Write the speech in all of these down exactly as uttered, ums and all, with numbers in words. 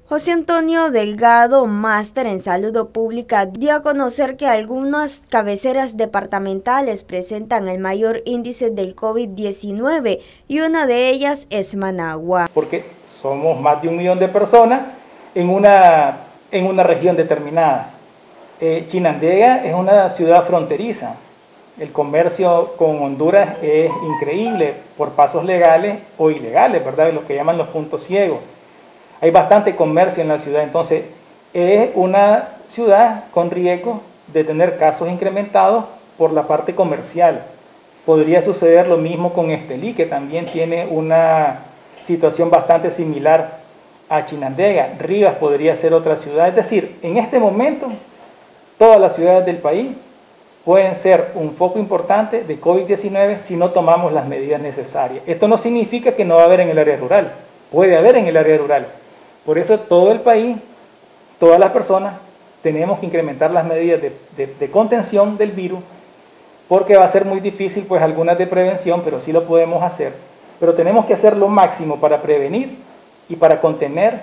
José Antonio Delgado, máster en Salud Pública, dio a conocer que algunas cabeceras departamentales presentan el mayor índice del COVID diecinueve y una de ellas es Managua. Porque somos más de un millón de personas en una, en una región determinada. Eh, Chinandega es una ciudad fronteriza. El comercio con Honduras es increíble por pasos legales o ilegales, ¿verdad? Lo que llaman los puntos ciegos. Hay bastante comercio en la ciudad, entonces es una ciudad con riesgo de tener casos incrementados por la parte comercial. Podría suceder lo mismo con Estelí, que también tiene una situación bastante similar a Chinandega. Rivas podría ser otra ciudad. Es decir, en este momento, todas las ciudades del país pueden ser un foco importante de COVID diecinueve si no tomamos las medidas necesarias. Esto no significa que no va a haber en el área rural. Puede haber en el área rural. Por eso todo el país, todas las personas, tenemos que incrementar las medidas de, de, de contención del virus, porque va a ser muy difícil, pues algunas de prevención, pero sí lo podemos hacer. Pero tenemos que hacer lo máximo para prevenir y para contener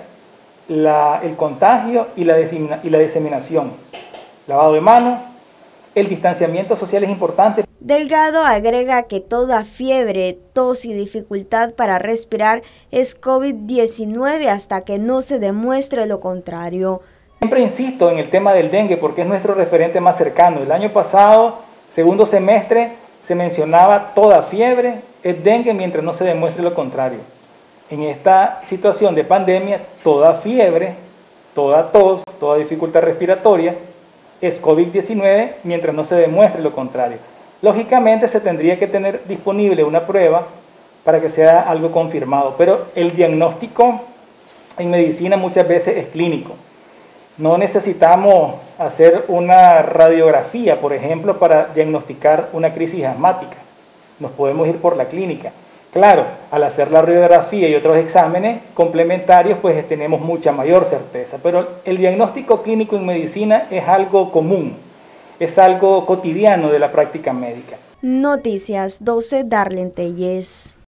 la, el contagio y la, y la diseminación. Lavado de manos, el distanciamiento social es importante. Delgado agrega que toda fiebre, tos y dificultad para respirar es COVID diecinueve hasta que no se demuestre lo contrario. Siempre insisto en el tema del dengue porque es nuestro referente más cercano. El año pasado, segundo semestre, se mencionaba toda fiebre es dengue mientras no se demuestre lo contrario. En esta situación de pandemia, toda fiebre, toda tos, toda dificultad respiratoria es COVID diecinueve mientras no se demuestre lo contrario. Lógicamente se tendría que tener disponible una prueba para que sea algo confirmado, pero el diagnóstico en medicina muchas veces es clínico. No necesitamos hacer una radiografía, por ejemplo, para diagnosticar una crisis asmática. Nos podemos ir por la clínica. Claro, al hacer la radiografía y otros exámenes complementarios, pues tenemos mucha mayor certeza, pero el diagnóstico clínico en medicina es algo común. Es algo cotidiano de la práctica médica. Noticias doce, Darlene Telles.